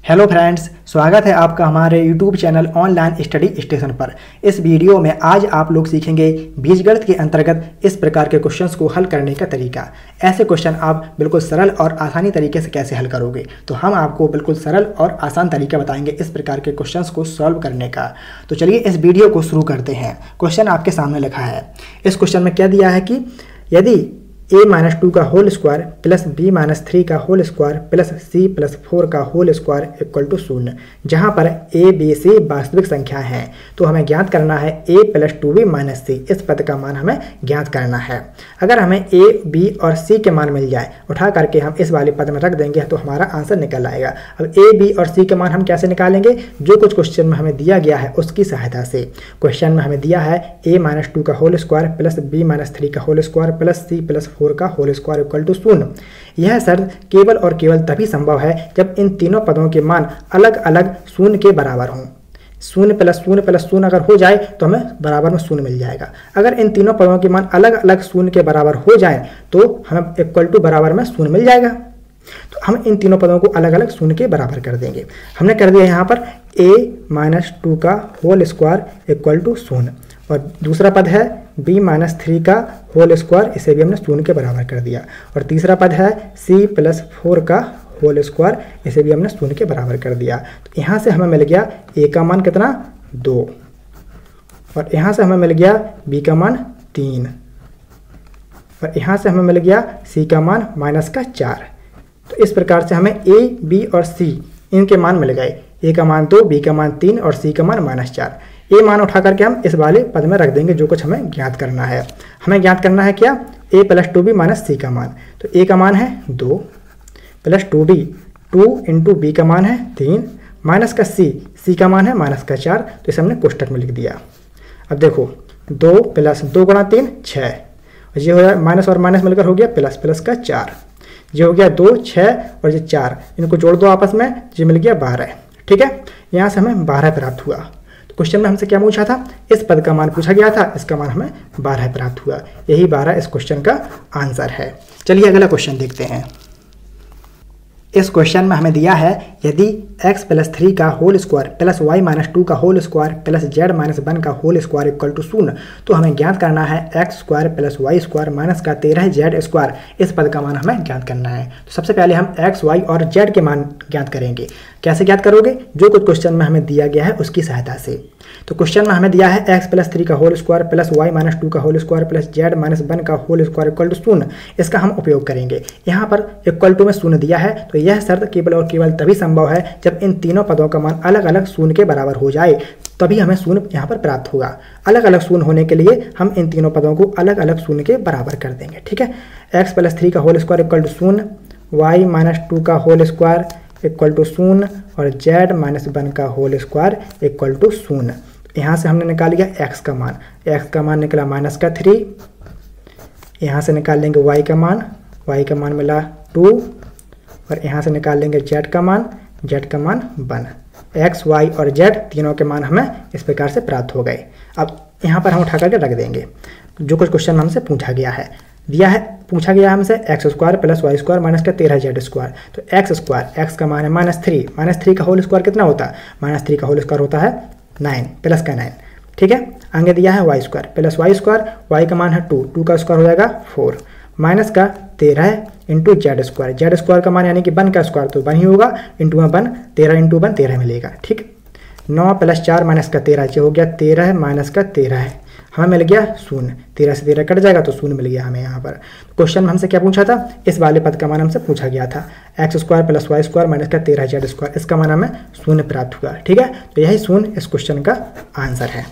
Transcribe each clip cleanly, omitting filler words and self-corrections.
Hello friends, स्वागत है आपका हमारे YouTube channel online study station पर। इस वीडियो में आज आप लोग सीखेंगे बीजगणित के अंतर्गत इस प्रकार के क्वेश्चंस को हल करने का तरीका। ऐसे क्वेश्चन आप बिल्कुल सरल और आसानी तरीके से कैसे हल करोगे, तो हम आपको बिल्कुल सरल और आसान तरीका बताएंगे इस प्रकार के क्वेश्चंस को सॉल्व करने का। तो चलिए इस वीडियो को शुरू करते हैं। क्वेश्चन आपके सामने लिखा है। इस क्वेश्चन में क्या दिया है कि यदि a-2 का होल स्क्वायर प्लस b-3 का होल स्क्वायर प्लस c+4 का होल स्क्वायर इक्वल टू 0, जहाँ पर a, b, c वास्तविक संख्या है तो हमें ज्ञात करना है a + 2b - c। इस पद का मान हमें ज्ञात करना है। अगर हमें a, b और c के मान मिल जाए, उठा करके हम इस वाले पद में रख देंगे तो हमारा आंसर निकल आएगा। अब a, b और c के मान हम कैसे निकालेंगे? जो कुछ क्वेश्चन में हमें दिया गया है उसकी सहायता से। क्वेश्चन में हमें दिया है a-2 का होल स्क्वायर प्लस b-3 का होल स्क्वायर प्लस c+4 का होल स्क्वायर इक्वल टू 0। यह शर्त केवल और केवल तभी संभव है जब इन तीनों पदों के मान अलग अलग 0 के बराबर हों। 0 + 0 + 0 अगर हो जाए तो हमें बराबर में 0 मिल जाएगा। अगर इन तीनों पदों के मान अलग अलग 0 के बराबर हो जाए तो हमें इक्वल टू बराबर में 0 मिल जाएगा। तो हम इन तीनों पदों को अलग अलग 0 के बराबर कर देंगे। हमने कर दिया यहाँ पर a-2 का होल स्क्वायर इक्वल टू 0 और दूसरा पद है b-3 का होल स्क्वायर, इसे भी हमने 0 के बराबर कर दिया। और तीसरा पद है c+4 का होल स्क्वायर, इसे भी हमने 0 के बराबर कर दिया। तो यहाँ से हमें मिल गया a का मान कितना 2 और यहाँ से हमें मिल गया b का मान 3 और यहाँ से हमें मिल गया c का मान -4। तो इस प्रकार से हमें a, b और c इनके मान मिल गए। a का मान 2, b का मान 3 और c का मान -4। ये मान उठा करके हम इस वाले पद में रख देंगे जो कुछ हमें ज्ञात करना है। हमें ज्ञात करना है क्या? a + 2b - c का मान। तो a का मान है 2 प्लस 2b, 2 × b का मान है 3 माइनस का c का मान है -4। तो इसे हमने कोष्टक में लिख दिया। अब देखो 2 + 2 × 3 6, ये हो जाए माइनस और माइनस मिलकर हो गया प्लस का 4। ये हो गया 2, 6 और ये 4, इनको जोड़ दो आपस में, ये मिल गया 12। ठीक है, यहाँ से हमें 12 प्राप्त हुआ। क्वेश्चन में हमसे क्या पूछा था? इस पद का मान पूछा गया था, इसका मान हमें 12 प्राप्त हुआ। यही 12 इस क्वेश्चन का आंसर है। चलिए अगला क्वेश्चन देखते हैं। इस क्वेश्चन में हमें दिया है यदि x + 3 का होल स्क्वायर प्लस y-2 का होल स्क्वायर प्लस z-1 का होल स्क्वायर इक्वल टू 0, तो हमें ज्ञात करना है x² + y² माइनस का 13z²। इस पद का मान हमें ज्ञात करना है। तो सबसे पहले हम x, y और z के मान ज्ञात करेंगे। कैसे ज्ञात करोगे? जो कुछ क्वेश्चन में हमें दिया गया है उसकी सहायता से। तो क्वेश्चन में हमें दिया है x + 3 का होल स्क्वायर प्लस y-2 का होल स्क्वायर प्लस z-1 का होल स्क्वायर इक्वल टू 0। इसका हम उपयोग करेंगे। यहाँ पर इक्वल टू में 0 दिया है, तो यह शर्त केवल और केवल तभी संभव है जब इन तीनों पदों का मान अलग अलग 0 के बराबर हो जाए, तभी हमें 0 यहाँ पर प्राप्त होगा। अलग अलग 0 होने के लिए हम इन तीनों पदों को अलग अलग 0 के बराबर कर देंगे। ठीक है, x + 3 का whole square equal to 0, y-2 का होल स्क्वायर इक्वल टू 0 और z-1 का होल स्क्वायर इक्वल टू 0। यहाँ से हमने निकाल लिया x का मान। x का मान निकला -3। यहाँ से निकाल लेंगे y का मान मिला 2 और यहाँ से निकाल लेंगे z का मान 1। x, y और z तीनों के मान हमें इस प्रकार से प्राप्त हो गए। अब यहाँ पर हम उठा करके रख देंगे जो कुछ क्वेश्चन हमसे पूछा गया है। पूछा गया हमसे x² + y² माइनस का 13z²। तो x² का मान है -3 का होल स्क्वायर कितना होता है? -3 का होल स्क्वायर होता है 9 प्लस का 9। ठीक है, आगे दिया है y² + y², y का मान है 2 का स्क्वायर हो जाएगा 4 माइनस का 13 × z² का मान यानी कि 1 का स्क्वायर तो 1 ही होगा, इंटू में 1, 13 × 1 13 मिलेगा। ठीक, 9 + 4 माइनस का 13, जो हो गया 13 माइनस का 13 है, हमें मिल गया 0। 13 से 13 कट जाएगा तो 0 मिल गया हमें यहाँ पर। क्वेश्चन में हमसे क्या पूछा था? इस वाले पद का मान हमसे पूछा गया था x² + y² माइनस का 13z²। इसका मान हमें 0 प्राप्त हुआ। ठीक है, तो यही 0 इस क्वेश्चन का आंसर है।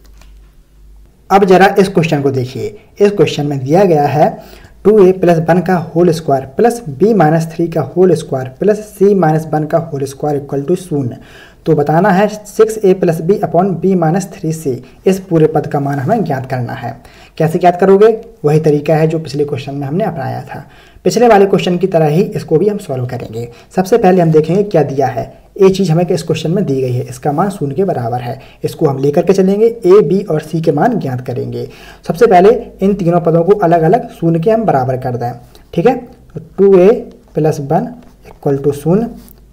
अब जरा इस क्वेश्चन को देखिए। इस क्वेश्चन में दिया गया है 2a + 1 का होल स्क्वायर प्लस b-3 का होल स्क्वायर प्लस c-1 का होल स्क्वायर इक्वल टू 0। तो बताना है 6a + b/b-3c। इस पूरे पद का मान हमें ज्ञात करना है। कैसे ज्ञात करोगे? वही तरीका है जो पिछले क्वेश्चन में हमने अपनाया था। पिछले वाले क्वेश्चन की तरह ही इसको भी हम सॉल्व करेंगे। सबसे पहले हम देखेंगे क्या दिया है। ये चीज़ हमें इस क्वेश्चन में दी गई है, इसका मान 0 के बराबर है। इसको हम लेकर के चलेंगे, a, b और c के मान ज्ञात करेंगे। सबसे पहले इन तीनों पदों को अलग अलग 0 के हम बराबर कर दें। ठीक है, 2a + 1 इक्वल टू 0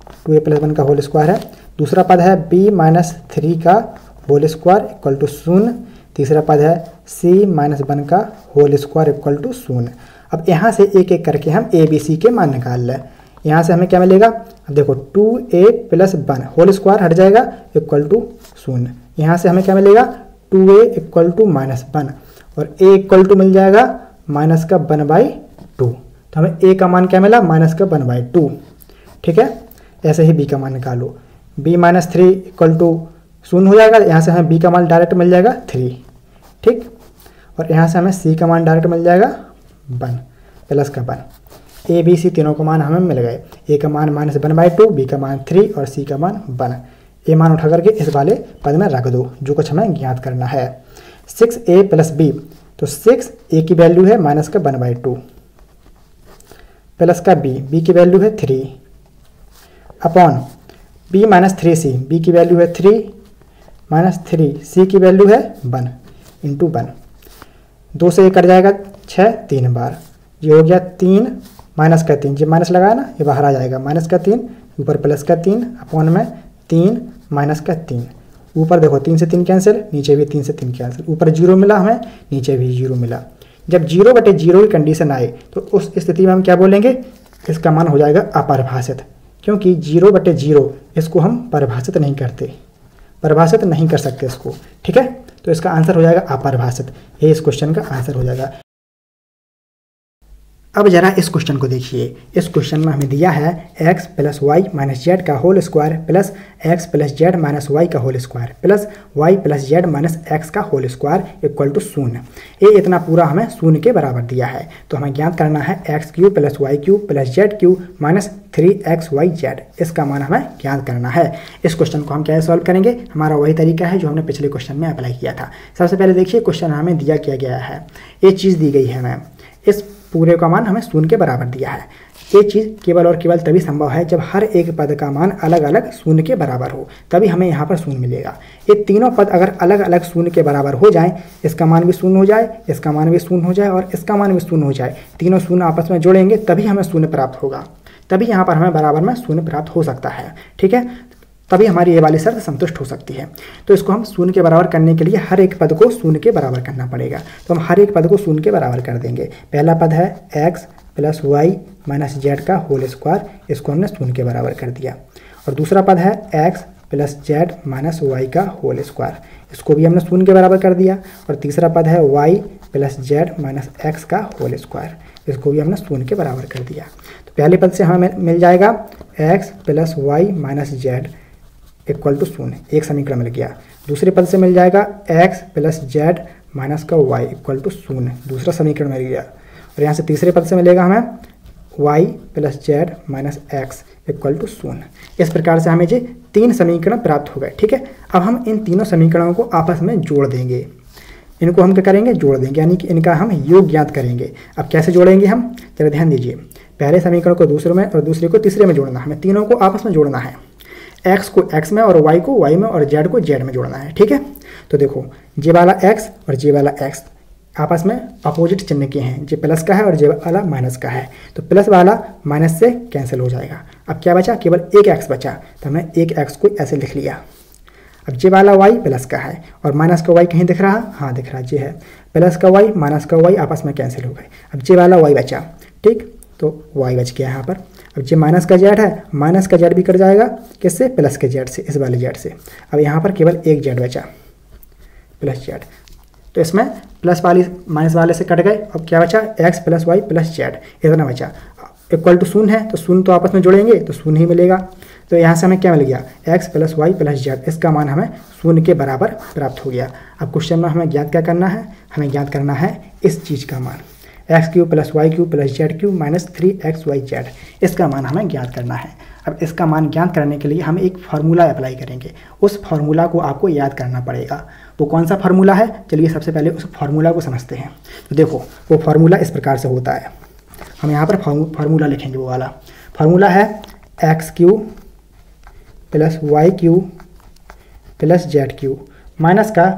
2a+1 का होल स्क्वायर है। दूसरा पद है b-3 का होल स्क्वायर इक्वल टू 0। तीसरा पद है c-1 का होल स्क्वायर इक्वल टू 0। अब यहाँ से एक एक करके हम a b c के मान निकाल लें। यहाँ से हमें क्या मिलेगा, अब देखो 2a+1 होल स्क्वायर हट जाएगा इक्वल टू 0। यहाँ से हमें क्या मिलेगा 2a इक्वल टू -1 और a इक्वल टू मिल जाएगा -1/2। तो हमें a का मान क्या मिला -1/2। ठीक है, ऐसे ही b का मान निकालो। b-3 इक्वल टू 0 हो जाएगा। यहाँ से हमें b का मान डायरेक्ट मिल जाएगा 3। ठीक, और यहाँ से हमें c का मान डायरेक्ट मिल जाएगा 1 प्लस का 1। a b c तीनों का मान हमें मिल गए। a का मान -1/2, b का मान 3 और c का मान 1। a मान उठा करके इस वाले पद में रख दो जो कुछ हमें ज्ञात करना है। 6a + b, तो 6 a की वैल्यू है -1/2 प्लस का b की वैल्यू है 3 अपॉन b-3c, b की वैल्यू है 3 -3 c की वैल्यू है 1 इंटू 1। 2 से 1 कट जाएगा 6 3 बार, ये हो गया 3 माइनस का 3, ये माइनस लगाया ना ये बाहर आ जाएगा -3 ऊपर +3 अपॉन में 3 माइनस का 3। ऊपर देखो 3 से 3 कैंसिल, नीचे भी 3 से 3 कैंसिल, ऊपर 0 मिला हमें, नीचे भी 0 मिला। जब 0/0 की कंडीशन आए तो उस स्थिति में हम क्या बोलेंगे, इसका मान हो जाएगा अपरिभाषित, क्योंकि 0/0 इसको हम परिभाषित नहीं करते, परिभाषित नहीं कर सकते इसको। ठीक है, तो इसका आंसर हो जाएगा अपरिभाषित। ये इस क्वेश्चन का आंसर हो जाएगा। अब जरा इस क्वेश्चन को देखिए। इस क्वेश्चन में हमें दिया है x + y - z का whole square plus x + z - y का whole square plus y + z - x का होल स्क्वायर इक्वल टू 0। ये इतना पूरा हमें 0 के बराबर दिया है। तो हमें ज्ञात करना है x³ + y³ + z³ - 3xyz। इसका मान हमें ज्ञात करना है। इस क्वेश्चन को हम कैसे सॉल्व करेंगे, हमारा वही तरीका है जो हमने पिछले क्वेश्चन में अप्लाई किया था। सबसे पहले देखिए क्वेश्चन हमें दिया क्या गया है, ये चीज़ दी गई है हमें, इस पूरे का मान हमें 0 के बराबर दिया है। ये चीज़ केवल और केवल तभी संभव है जब हर एक पद का मान अलग अलग 0 के बराबर हो, तभी हमें यहाँ पर 0 मिलेगा। ये तीनों पद अगर अलग अलग 0 के बराबर हो जाएं, इसका मान भी 0 हो जाए, इसका मान भी 0 हो जाए और इसका मान भी 0 हो जाए, तीनों 0 आपस में जोड़ेंगे तभी हमें 0 प्राप्त होगा, तभी यहाँ पर हमें बराबर में 0 प्राप्त हो सकता है। ठीक है, तभी हमारी ये वाली शर्त संतुष्ट हो सकती है। तो इसको हम 0 के बराबर करने के लिए हर एक पद को 0 के बराबर करना पड़ेगा। तो हम हर एक पद को 0 के बराबर कर देंगे। पहला पद है x + y - z का होल स्क्वायर, इसको हमने 0 के बराबर कर दिया। और दूसरा पद है x + z - y का होल स्क्वायर, इसको भी हमने 0 के बराबर कर दिया। और तीसरा पद है y + z - x का होल स्क्वायर, इसको भी हमने 0 के बराबर कर दिया। तो पहले पद से हमें मिल जाएगा x + y - z equal to 0, एक समीकरण मिल गया। दूसरे पद से मिल जाएगा x + z - y equal to 0, दूसरा समीकरण मिल गया। और यहाँ से तीसरे पद से मिलेगा हमें y + z - x equal to 0। इस प्रकार से हमें ये 3 समीकरण प्राप्त हो गए। ठीक है, अब हम इन तीनों समीकरणों को आपस में जोड़ देंगे। इनको हम क्या करेंगे, जोड़ देंगे, यानी कि इनका हम योग ज्ञात करेंगे। अब कैसे जोड़ेंगे हम, जरा ध्यान दीजिए। पहले समीकरण को दूसरे में और दूसरे को तीसरे में जोड़ना, हमें तीनों को आपस में जोड़ना है। x को x में और y को y में और z को z में जोड़ना है। ठीक है, तो देखो जे वाला x और जे वाला x आपस में अपोजिट चिन्ह के हैं, जे प्लस का है और जे वाला माइनस का है, तो प्लस वाला माइनस से कैंसिल हो जाएगा। अब क्या बचा, केवल एक x बचा, तो हमने एक x को ऐसे लिख लिया। अब जे वाला y प्लस का है और माइनस का y कहीं दिख रहा, हाँ दिख रहा, जे है प्लस का y माइनस का y आपस में कैंसिल हो गए। अब जे वाला y बचा, ठीक, तो y बच गया यहाँ पर। अब जो माइनस का जेड है, माइनस का जेड भी कट जाएगा, किससे, प्लस के जेड से, इस वाले जेड से। अब यहाँ पर केवल एक जेड बचा, प्लस जेड, तो इसमें प्लस वाली माइनस वाले से कट गए। अब क्या बचा, x + y + z, इतना बचा। इक्वल टू 0 है, तो 0 तो आपस में जोड़ेंगे तो 0 ही मिलेगा। तो यहाँ से हमें क्या मिल गया, x + y + z, इसका मान हमें 0 के बराबर प्राप्त हो गया। अब क्वेश्चन में हमें ज्ञात क्या करना है, हमें ज्ञात करना है इस चीज़ का मान, x³ + y³ + z³ - 3xyz, इसका मान हमें ज्ञात करना है। अब इसका मान ज्ञात करने के लिए हम एक फार्मूला अप्लाई करेंगे। उस फार्मूला को आपको याद करना पड़ेगा। वो कौन सा फार्मूला है, चलिए सबसे पहले उस फार्मूला को समझते हैं। तो देखो वो फार्मूला इस प्रकार से होता है, हम यहाँ पर फार्मूला लिखेंगे। वो वाला फार्मूला है x³ + y³ + z³ माइनस का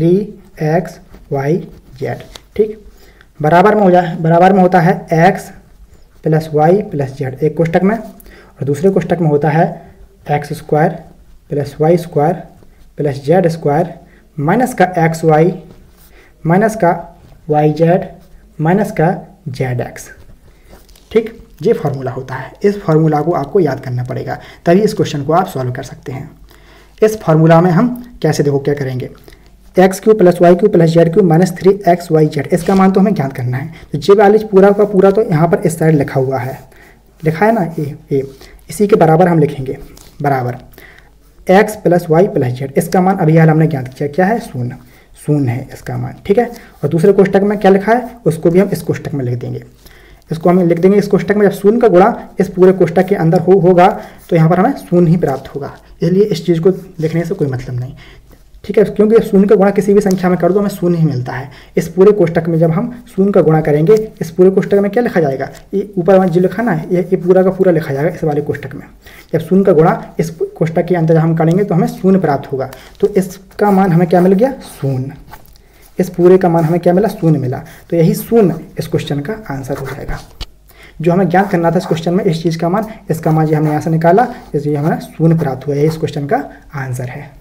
3xyz, ठीक, बराबर में होता है x + y + z एक कोष्टक में, और दूसरे कोष्टक में होता है x square plus y square plus z square minus का एक्स वाई माइनस का वाई जेड माइनस का जेड एक्स। ठीक, ये फार्मूला होता है। इस फार्मूला को आपको याद करना पड़ेगा, तभी इस क्वेश्चन को आप सॉल्व कर सकते हैं। इस फार्मूला में हम कैसे देखो क्या करेंगे, x cube plus y cube plus z cube minus 3x y z, इसका मान तो हमें ज्ञात करना है। तो जे वाले पूरा का पूरा तो यहाँ पर इस साइड लिखा हुआ है, लिखा है ना ए, इसी के बराबर हम लिखेंगे, बराबर x plus y plus z, इसका मान अभी हाल हमने ज्ञात किया, क्या है, शून्य है इसका मान। ठीक है, और दूसरे कोष्टक में क्या लिखा है उसको भी हम इस कोष्टक में लिख देंगे, इसको हम लिख देंगे इस कोष्टक में। जब शून्य का गुणा इस पूरे कोष्टक के अंदर होगा तो यहाँ पर हमें शून्य ही प्राप्त होगा, इसलिए इस चीज़ को लिखने से कोई मतलब नहीं। ठीक है, क्योंकि शून्य का गुणा किसी भी संख्या में कर दो हमें शून्य ही मिलता है। इस पूरे कोष्टक में जब हम शून्य का गुणा करेंगे, इस पूरे कोष्टक में क्या लिखा जाएगा, ये ऊपर जो लिखा ना है ये पूरा का पूरा लिखा जाएगा इस वाले कोष्टक में। जब शून्य का गुणा इस कोष्टक के अंदर हम करेंगे तो हमें शून्य प्राप्त होगा, तो इसका मान हमें क्या मिल गया, शून्य। इस पूरे का मान हमें क्या मिला, शून्य मिला, तो यही शून्य इस क्वेश्चन का आंसर हो जाएगा। जो हमें ज्ञात करना था इस क्वेश्चन में इस चीज़ का मान, इसका मान ये हमने यहाँ से निकाला, इसलिए हमें शून्य प्राप्त हुआ है, इस क्वेश्चन का आंसर है।